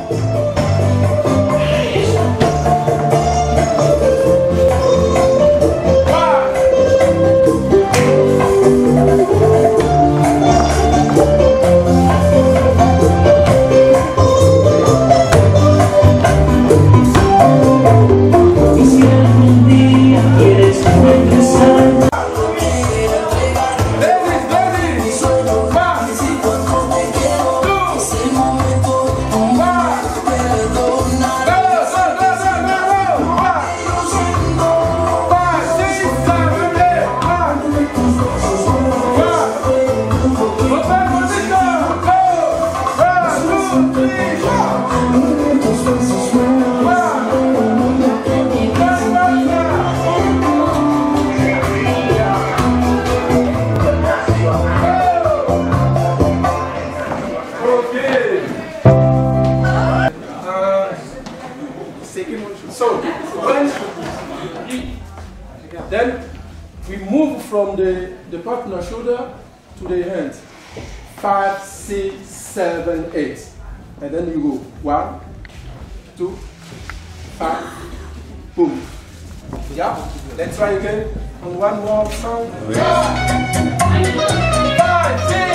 So then we move from the partner shoulder to the hand. 5, 6, 7, 8. And then you go 1, 2, 5, boom. Yeah? Let's try again on one more song. 5, 6.